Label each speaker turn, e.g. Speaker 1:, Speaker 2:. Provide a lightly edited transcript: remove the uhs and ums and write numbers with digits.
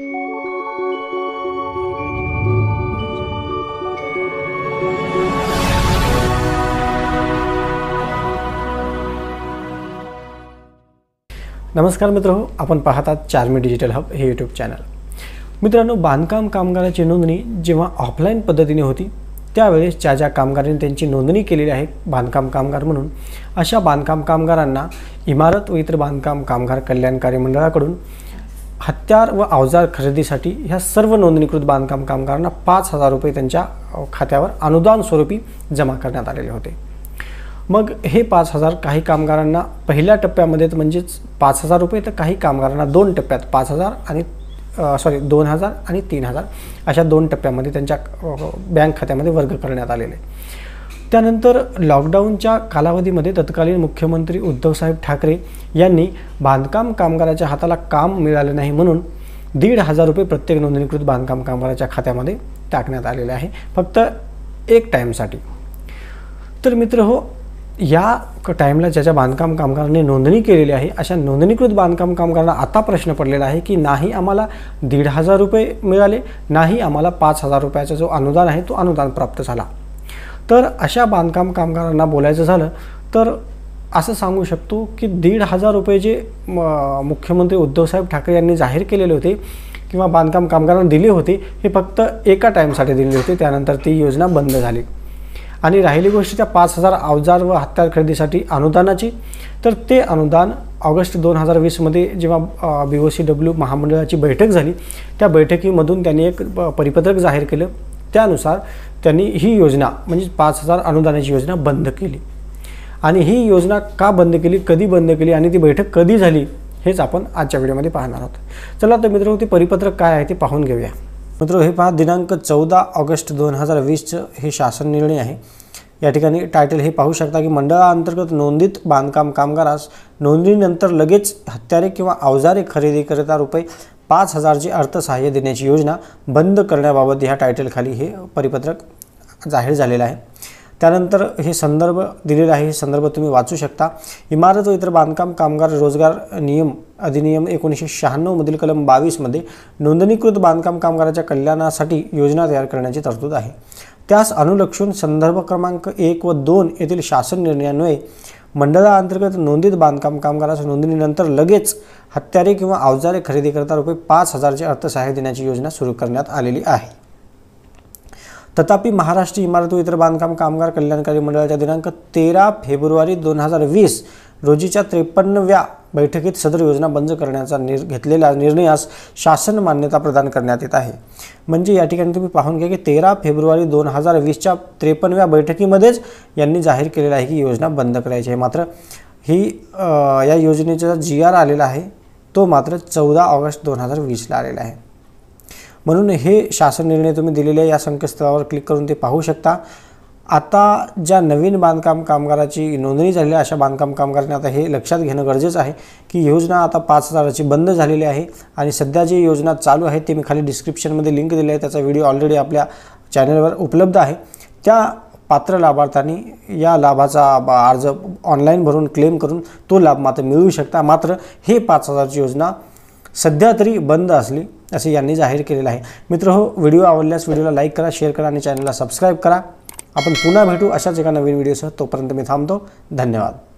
Speaker 1: नमस्कार मित्रांनो, आपण पाहतात चार्मी डिजिटल हब हे यूट्यूब चॅनल। मित्रांनो, बांधकाम कामगाराची नोंदणी जेव्हा ऑफलाईन पद्धतीने होती त्यावेळेस ज्या कामगारांनी त्यांची नोंदणी केलेली आहे बांधकाम कामगार म्हणून, अशा बांधकाम कामगारांना इमारत व इतर बांधकाम कामगार कल्याणकारी मंडळाकडून हत्यार व अवजार खरेदीसाठी ह्या सर्व नोंदणीकृत बांधकाम कामगारांना 5,000 रुपये त्यांच्या खात्यावर अनुदान स्वरूपी जमा करण्यात आलेले होते। मग हे 5,000 काही कामगारांना पहिल्या टप्प्यामध्ये म्हणजेच 5,000 रुपये, तर काही कामगारांना दोन टप्प्यात 5,000 आणि 2,000 आणि 3,000 अशा दोन टप्प्यामध्ये त्यांच्या बँक खात्यामध्ये वर्ग करण्यात आलेले। त्यानंतर लॉकडाऊनच्या कालावधीमध्ये तत्कालीन मुख्यमंत्री उद्धव साहेब ठाकरे यांनी बांधकाम कामगाराच्या हाताला काम मिळाले नाही म्हणून 1,500 रुपये प्रत्येक नोंदणीकृत बांधकाम कामगाराच्या खात्यामध्ये टाकण्यात आलेले आहे, फक्त एक टाईमसाठी। तर मित्र हो, या टाईमला ज्याच्या बांधकाम कामगारांनी नोंदणी केलेली आहे अशा नोंदणीकृत बांधकाम कामगारांना आता प्रश्न पडलेला आहे की नाही आम्हाला 1,500 रुपये मिळाले, नाही आम्हाला 5,000 रुपयाचा जो अनुदान आहे तो अनुदान प्राप्त झाला। तर अशा बांधकाम कामगारांना बोलायचं झालं तर असं सांगू शकतो की 1,500 रुपये जे मुख्यमंत्री उद्धव साहेब ठाकरे यांनी जाहीर केलेले होते किंवा बांधकाम कामगारांना दिले होते, हे फक्त एका टाईमसाठी दिले होते। त्यानंतर ती योजना बंद झाली आणि राहिली गोष्ट त्या 5,000 अवजार व हत्यार खरेदीसाठी अनुदानाची, तर ते अनुदान ऑगस्ट 2020 मध्ये जेव्हा BOCW महामंडळाची बैठक झाली त्या बैठकीमधून त्यांनी एक परिपत्रक जाहीर केलं। त्यानुसार त्यांनी ही योजना म्हणजे 5,000 अनुदानाची योजना बंद केली। आणि ही योजना का बंद केली, कधी बंद केली आणि ती बैठक कधी झाली हेच आपण आजच्या व्हिडिओमध्ये पाहणार आहोत। चला तर मित्रांनो, ते परिपत्रक काय आहे ते पाहून घेऊया। मित्रांनो, हे पहा, दिनांक 14 ऑगस्ट 2020 हे शासन निर्णय आहे। या ठिकाणी टायटल हे पाहू शकता की मंडळाअंतर्गत नोंदित बांधकाम कामगारास नोंदणीनंतर लगेच हत्यारे किंवा अवजारे खरेदीकरिता रुपये 5,000 ची अर्थसहाय्य देण्याची योजना बंद करण्याबाबत ह्या टायटलखाली हे परिपत्रक जाहीर झालेलं आहे। त्यानंतर हे संदर्भ दिलेला आहे, हे संदर्भ तुम्ही वाचू शकता। इमारत व इतर बांधकाम कामगार रोजगार नियम अधिनियम 1996 मधील कलम 22 मध्ये नोंदणीकृत बांधकाम कामगाराच्या कल्याणासाठी योजना तयार करण्याची तरतूद आहे। त्यास अनुलक्षून संदर्भ क्रमांक 1 व 2 येथील शासन निर्णयान्वये मंडळाअंतर्गत नोंदित बांधकाम कामगारास नोंदणीनंतर लगेच हत्यारे किंवा अवजारे खरेदीकरिता रुपये 5,000 चे अर्थसहाय्य देण्याची योजना सुरू करण्यात आलेली आहे। तथापि महाराष्ट्र इमारत व इतर बांधकाम कामगार कल्याणकारी मंडळाच्या दिनांक 13 फेब्रुवारी 2020 रोजीच्या 53व्या बैठकीत सदर योजना बंद करण्याचा घेतलेल्या निर्णयास शासन मान्यता प्रदान करण्यात येत आहे। म्हणजे या ठिकाणी तुम्ही पाहून घ्या की 13 फेब्रुवारी 2020च्या 53व्या बैठकीमध्येच यांनी जाहीर केलेलं आहे की योजना बंद करायची आहे। मात्र ही या योजनेचा GR आलेला आहे तो मात्र 14 ऑगस्ट 2020ला आलेला आहे। म्हणून हे शासन निर्णय तुम्ही दिलेले या संकेतस्थळावर क्लिक करून ते पाहू शकता। आता ज्या नवीन बांधकाम कामगाराची नोंदणी झालेली आहे अशा बांधकाम कामगारांनी आता हे लक्षात घेणं गरजेचं आहे की योजना आता 5,000 ची बंद झालेली आहे आणि सध्या जी योजना चालू आहे ते मी खाली डिस्क्रिप्शनमध्ये लिंक दिली आहे, त्याचा व्हिडिओ ऑलरेडी आपल्या चॅनलवर उपलब्ध आहे। त्या पात्र लाभार्थ्यांनी या लाभाचा अर्ज ऑनलाईन भरून क्लेम करून तो लाभ मात्र मिळवू शकता। मात्र हे 5,000 ची योजना सध्या तरी बंद असली असे यांनी जाहीर केलेलं आहे। मित्रहो, व्हिडिओ आवडल्यास व्हिडिओला लाईक करा, शेअर करा आणि चॅनलला सबस्क्राईब करा। आपण पुन्हा भेटू अशाच एका नवीन व्हिडिओसह। तोपर्यंत मी थांबतो। धन्यवाद।